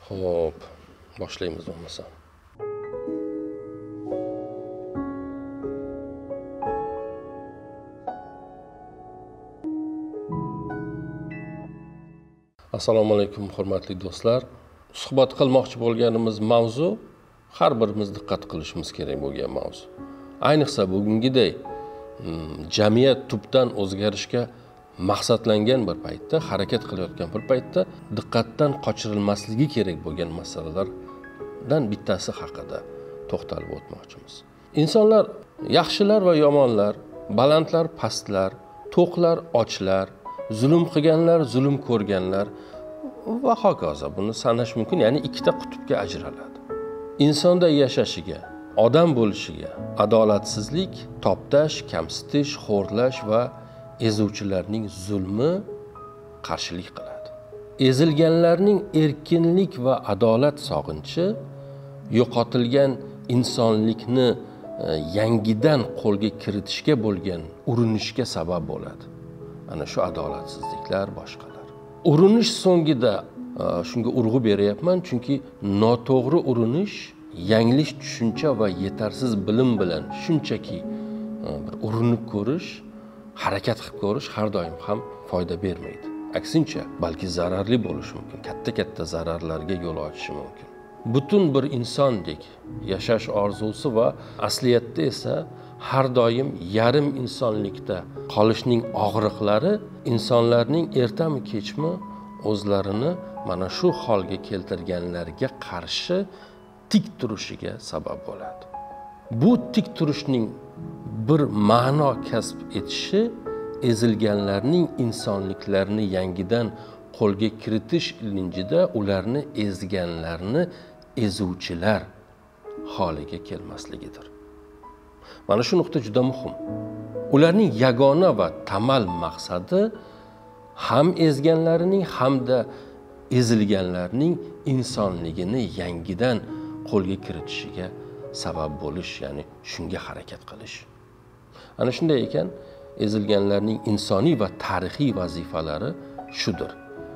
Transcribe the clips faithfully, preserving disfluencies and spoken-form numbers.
Xo'p, boshlaymiz bo'lmasa. Assalomu alaykum, hurmatli do'stlar. Suhbat qilmoqchi bo'lganimiz mavzu har birimiz diqqat qilishimiz kerak bo'lgan mavzu. Ayniqsa bugungiday jamiyat tubdan o'zgarishga maqsadlangan bir paytda, harakat qilayotgan bir paytda diqqatdan qochirilmasligi kerak bo'lgan masalalardan bittasi haqida to'xtalib o'tmoqchimiz. Insonlar yaxshilar va yomonlar, balandlar, pastlar, to'qlar, ochlar, zulm qilganlar, zulm ko'rganlar va hokazo buni sanash mumkin, ya'ni ikkita qutbga ajraladi. Insonda yashashiga, odam bo'lishiga adolatsizlik, toptash, kamsitish, xo'rlash va ezuvchilarning zulmi qarshilik qiladi. Ezilganlarning erkinlik va adolat sog'inchi yo'qotilgan insonlikni yangidan qo'lga kiritishga bo'lgan urinishga sabab bo'ladi. Ana shu adolatsizliklar boshqalar. Urinish so'ngida shunga urg'u beryapman, chunki noto'g'ri urinish, yanglish tushuncha va yetarsiz bilim bilan shunchaki bir urinib ko'rish, harakat qilib ko'rish har doim ham foyda bermaydi. Aksincha, balki zararli bo'lishi mumkin, katta-katta zararlarga yo'l ochishi mumkin. Butun bir insondek yashash orzusi va asliyatda esa har doim yarim insonlikda qolishning og'riqlari insonlarning ertami kechmi o'zlarini mana shu holga keltirganlarga qarshi tik turishiga sabab bo'ladi. Bu tik turishning bir ma'no kasb etishi ezilganlarning insonliklarini yangidan qo'lga kiritish ilinjida ularni ezganlarni ezuvchilar holiga kelmasligidir. Mana shu nuqta juda muhim. Ularning yagona va tamal maqsadi ham ezganlarining hamda ezilganlarning insonligini yangidan qo'lga kiritishiga sabab bo'lish, ya'ni shunga harakat qilish. Ana shunday ekan, ezilganlarning insoniy va tarixiy vazifalari shudir.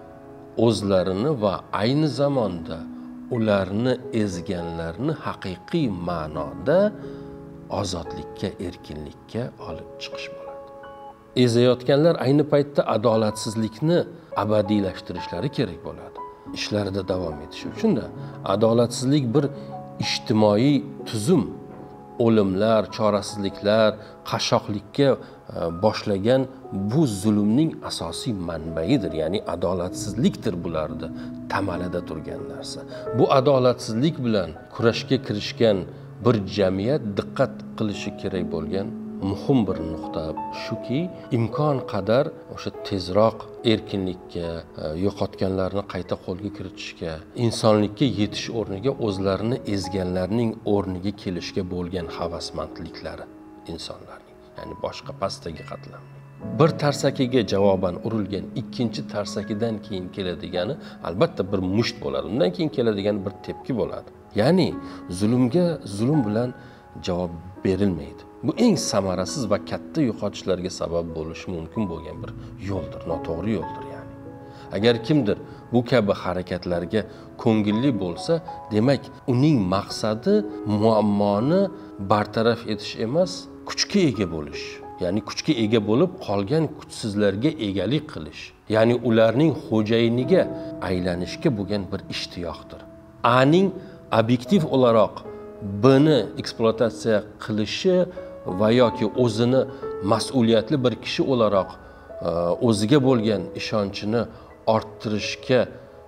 O'zlarini va ayni zamonda ularni ezganlarni haqiqiy ma'noda ozodlikka, erkinlikka olib chiqish bo'ladi. Ezayotganlar ayni paytda adolatsizlikni abadiylashtirishlari kerak bo'ladi. Ishlarida davom etishi uchun-da adolatsizlik bir ijtimoiy tuzum, o'limlar, chorasizliklar, qashshoqlikka boshlagan bu zulmning asosiy manbaidir, ya'ni adolatsizlikdir bularda tamalida turgan narsa. Bu adolatsizlik bilan kurashga kirishgan bir jamiyat diqqat qilishi kerak bo'lgan muhim bir nuqta shuki, imkon qadar o'sha tezroq erkinlikka, yo'qotganlarni qayta qo'lga kiritishga, insonlikka yetish o'rniga o'zlarini ezganlarning o'rniga kelishga bo'lgan havasmandliklari insonlarning, ya'ni boshqa pastdagi qatlamning. Bir tarsakiga javoban urilgan ikkinchi tarsakidan keyin keladigani albatta bir musht bo'ladi. Undan keyin keladigan bir tepki bo'ladi. Ya'ni zulmga zulm bilan javob berilmaydi. Bu eng samarasiz va katta yo'qotishlarga sabab bo'lishi mumkin bo'lgan bir yo'ldir, noto'g'ri yo'ldir ya'ni. Agar kimdir bu kabi harakatlarga ko'ngilli bo'lsa, demak uning maqsadi muammoni bartaraf etish emas, kuchga ega bo'lish. Ya'ni kuchga ega bo'lib qolgan kuchsizlarga egalik qilish. Ya'ni ularning xo'jayiniga aylanishga bo'lgan bir ishtiyoqdir. A'ning obyektiv o'laroq B'ni ekspluatatsiya qilishi va yoki o'zini mas'uliyatli bir kishi o'laroq o'ziga bo'lgan ishonchini orttirishga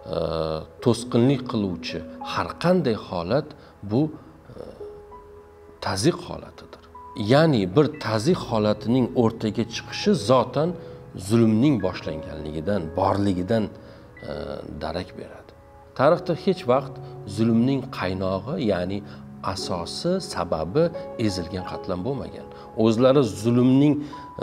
to'sqinlik qiluvchi har qanday holat bu tazyiq holatidir. Ya'ni bir tazyiq holatining o'rtaga chiqishi zotan zulmning boshlanganligidan, borligidan darak beradi. Tarixda hech vaqt zulmning qaynog'i, ya'ni asosi, sababi ezilgan qatlam bo'lmagan. O'zlari zulmning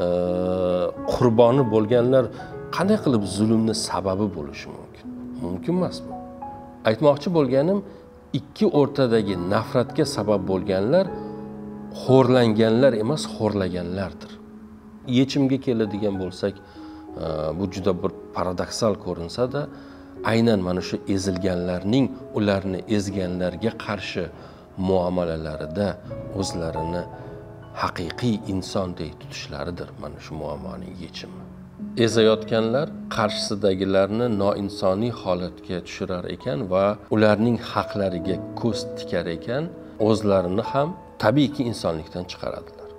qurboni bo'lganlar qanday qilib zulmni sababi bo'lishi mumkin? Mumkin emas bu. Aytmoqchi bo'lganim, ikki o'rtadagi nafratga sabab bo'lganlar xo'rlanganlar emas, xo'rlaganlardir. Yechimga keladigan bo'lsak, bu juda bir paradoksal ko'rinsa-da, aynan mana shu ezilganlarning ularni ezganlarga qarshi muomalalarida o'zlarini haqiqiy insondek tutishlaridir mana shu muammoning yechimi. Ezayotganlar qarshisidagilarni noinsoniy holatga tushirar ekan va ularning haqlariga ko'z tikar ekan, o'zlarini ham tabiiyki insonlikdan chiqaradilar.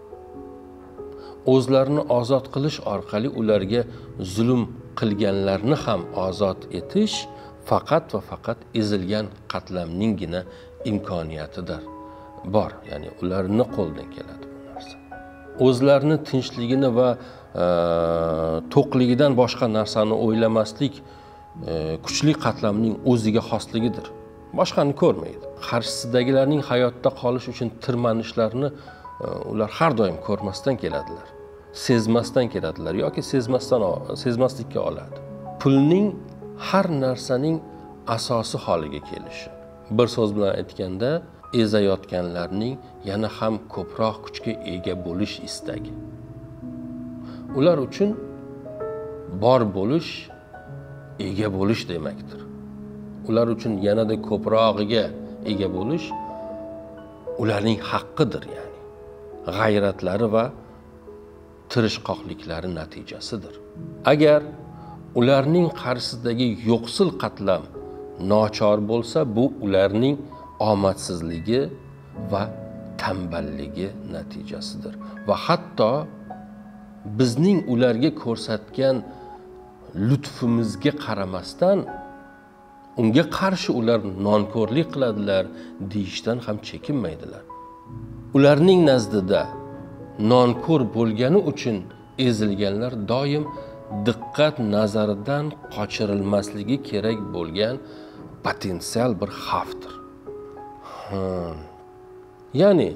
O'zlarini ozod qilish orqali ularga zulm qilganlarni ham ozod etish faqat va faqat ezilgan qatlamninggina imkoniyatidir. Bor, ya'ni ularni qo'ldan keladi bu narsa. O'zlarini tinchligini va e, to'qligidan boshqa narsani o'ylamaslik e, kuchli qatlamning o'ziga xosligidir. Boshqani ko'rmaydi. Qarshisidagilarning hayotda qolish uchun tirmanishlarini e, ular har doim ko'rmasdan keladilar. Sezmasdan keladilar yoki sezmasdan sezmaslikka oladi. Pulning har narsaning asosi holiga kelishi. Bir so'z bilan aytganda, ezayotganlarning yana ham ko'proq kuchga ega bo'lish istagi. Ular uchun bor bo'lish ega bo'lish demakdir. Ular uchun yanada ko'prog'iga ega bo'lish ularning haqqidir, ya'ni g'ayratlari va tirishqoqliklari natijasidir. Agar ularning qarshisidagi yo'qsil qatlam nochor bo'lsa, bu ularning omadsizligi va tamballigi natijasidir. Va hatto bizning ularga ko'rsatgan lutfimizga qaramasdan unga qarshi ular nonko'rlik qiladilar deyishdan ham chekinmaydilar. Ularning nazdida nonko'r bo'lgani uchun ezilganlar doim diqqat nazaridan qochirilmasligi kerak bo'lgan potensial bir xavfdir. Hmm. Ya'ni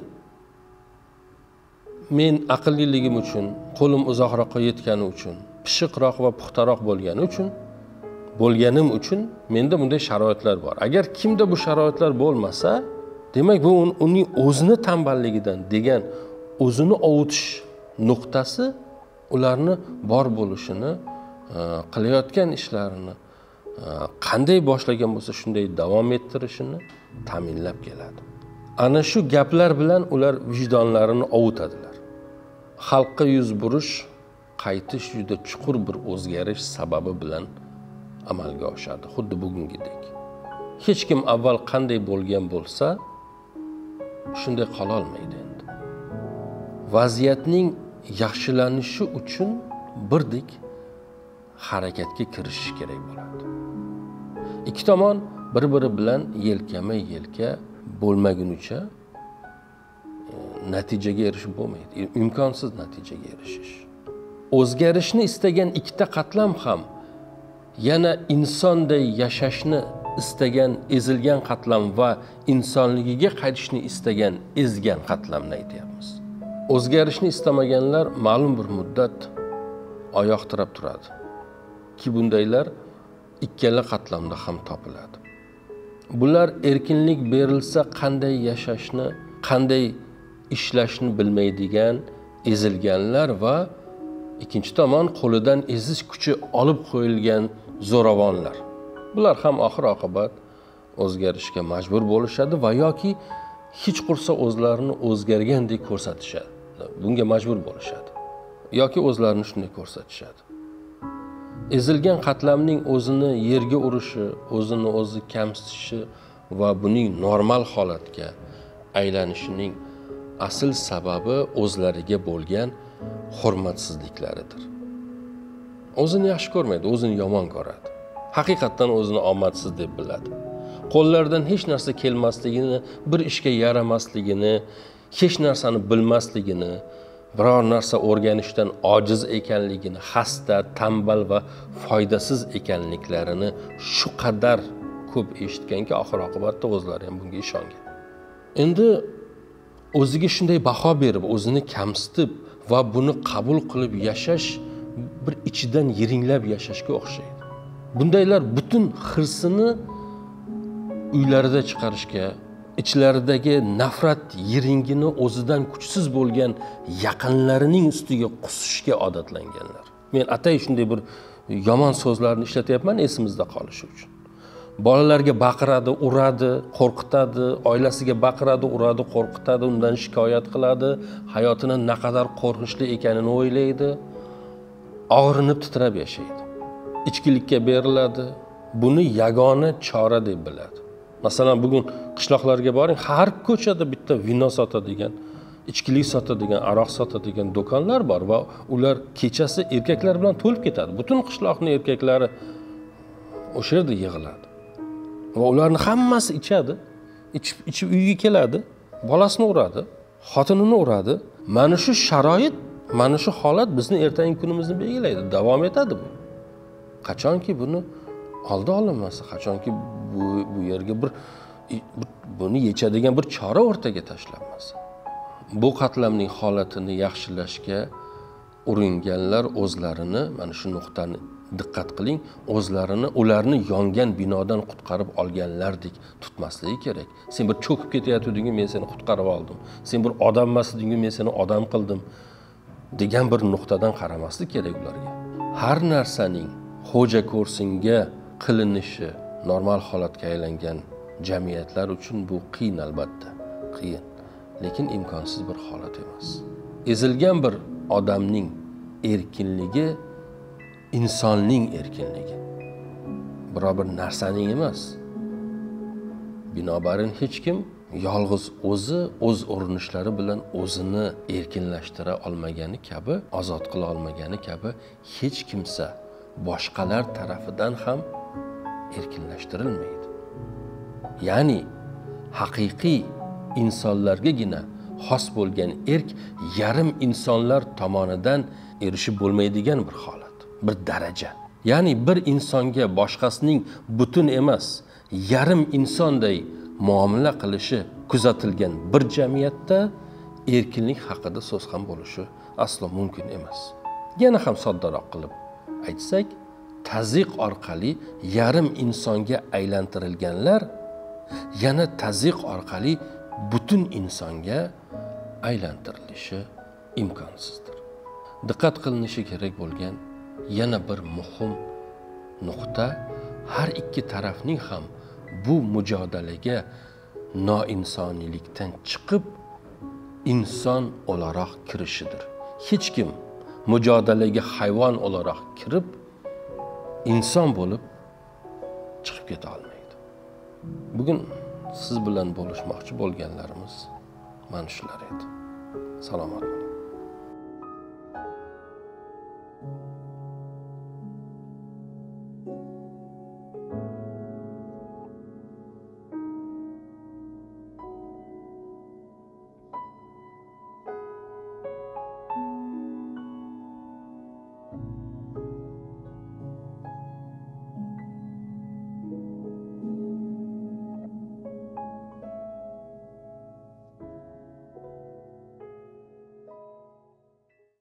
men aqlliligim uchun, qo'lim uzoqroqqa yetgani uchun, pishiqroq va puxtaroq bo'lgani uchun, bo'lganim uchun menda bunday sharoitlar bor. Agar kimda bu sharoitlar bo'lmasa, demak bu uning o'zini tamballigidan degan o'zini ovutish nuqtasi ularni bor bo'lishini, qilayotgan ishlarini qanday boshlagan bo'lsa shunday davom ettirishini ta'minlab keladi. Ana shu gaplar bilan ular vijdonlarini ovutadilar. Xalqqa yuz burish, qaytish juda chuqur bir o'zgarish sababi bilan amalga oshadi, xuddi bugungidek. Hech kim avval qanday bo'lgan bo'lsa, shunday qola olmaydi endi. Vaziyatning yaxshilanishi uchun birdek harakatga kirishish kerak bo'ladi. Ikki tomon bir-biri bilan yelkama-yelka bo'lmagunicha e, natijaga erishib bo'lmaydi. Imkonsiz natijaga erishish. O'zgarishni istagan ikkita qatlam ham yana insonday yashashni istagan ezilgan qatlam va insonligiga qaytishni istagan ezgan qatlamni aytyapmiz. O'zgarishni istamaganlar ma'lum bir muddat oyoq tirab turadi. Ki bundaylar ikkala qatlamda ham topiladi. Bular erkinlik berilsa qanday yashashni, qanday ishlashni bilmaydigan ezilganlar va ikkinchi tomon qo'lidan ezish kuchi olib qo'yilgan zo'ravonlar. Bular ham oxir oqibat o'zgarishga majbur bo'lishadi va yoki hech qursa o'zlarini o'zgargandek ko'rsatishadi. Bunga majbur bo'lishadi yoki o'zlarini shunday ko'rsatishadi. Ezilgan qatlamning o'zini yerga urishi, o'zini o'zi kamsitishi va buning normal holatga aylanishining asl sababi o'zlariga bo'lgan hurmatsizliklaridir. O'zini yaxshi ko'rmaydi, o'zini yomon ko'radi. Haqiqatdan o'zini omadsiz deb biladi. Qo'llaridan hech narsa kelmasligini, bir ishga yaramasligini, hech narsani bilmasligini, biror narsa o'rganishdan ojiz ekanligini, xasta, tambal va foydasiz ekanliklarini shu qadar ko'p eshitganki, oxir oqibatda o'zlari ham bunga ishongan. Endi o'ziga shunday baho berib, o'zini kamsitib va buni qabul qilib yashash bir ichidan yiringlab yashashga o'xshaydi. Bundaylar butun hirsini uylarida chiqarishga, ichlaridagi nafrat yiringini o'zidan kuchsiz bo'lgan yaqinlarining ustiga qusishga odatlanganlar. Men atay shunday bir yomon so'zlarni ishlatyapman esimizda qolishi uchun. Bolalarga baqiradi, uradi, qo'rqitadi, oilasiga baqiradi, uradi, qo'rqitadi, undan shikoyat qiladi, hayotini naqadar qo'rqinchli ekanini o'ylaydi, og'rinib titrab yashaydi. Ichkilikka beriladi. Buni yagona chora deb biladi. Masalan, bugun qishloqlarga boring, har ko'chada bitta vino sotadigan, ichkilik sotadigan, aroq sotadigan do'konlar bor va ular kechasi erkaklar bilan to'lib ketadi. Butun qishloqning erkaklari o'sha yerda yig'iladi. Va ularning hammasi ichadi, ichib ichib uyga keladi, bolasini uradi, xotinini uradi. Mana shu sharoit, mana shu holat bizni ertangi kunimizni belgilaydi, davom etadi bu. Qachonki buni oldi olinmasa, qachonki bu bu yerga bir buni yechadigan bir chora o'rtaga tashlanmasa. Bu qatlamning holatini yaxshilashga uringanlar o'zlarini, mana shu nuqtani diqqat qiling, o'zlarini ularni yongan binodan qutqarib olganlardek tutmasligi kerak. Sen bir cho'kib ketayotganding, men seni qutqarib oldim. Sen bir odam emasding, men seni odam qildim degan bir nuqtadan qaramaslik kerak ularga. Har narsaning xo'ja ko'rsinga qilinishi normal holatga aylangan jamiyatlar uchun bu qiyin, albatta, qiyin. Lekin imkonsiz bir holat emas. Ezilgan bir odamning erkinligi insonning erkinligi. Biror bir narsaning emas. Binobarin hech kim yolg'iz o'zi o'z urinishlari bilan o'zini erkinlashtira olmagani kabi, ozod qila olmagani kabi hech kimsa boshqalar tarafidan ham erkinlashtirilmaydi. Ya'ni haqiqiy insonlargagina xos bo'lgan erk yarim insonlar tomonidan erishib bo'lmaydigan bir holat, bir daraja. Ya'ni bir insonga boshqasining butun emas, yarim insonday muomala qilishi kuzatilgan bir jamiyatda erkinlik haqida so'z ham bo'lishi aslo mumkin emas. Yana ham soddaroq qilib aytsak, tazyiq orqali yarim insonga aylantirilganlar yana tazyiq orqali butun insonga aylantirilishi imkonsizdir. Diqqat qilinishi kerak bo'lgan yana bir muhim nuqta, har ikki tarafning ham bu mujodalaga noinsoniylikdan chiqib inson o'laroq kirishidir. Hech kim mujodalaga hayvon o'laroq kirib inson bo'lib chiqib keta olmaydi. Bugun siz bilan bo'lishmoqchi bo'lganlarimiz mana shular edi. Salom alaykum.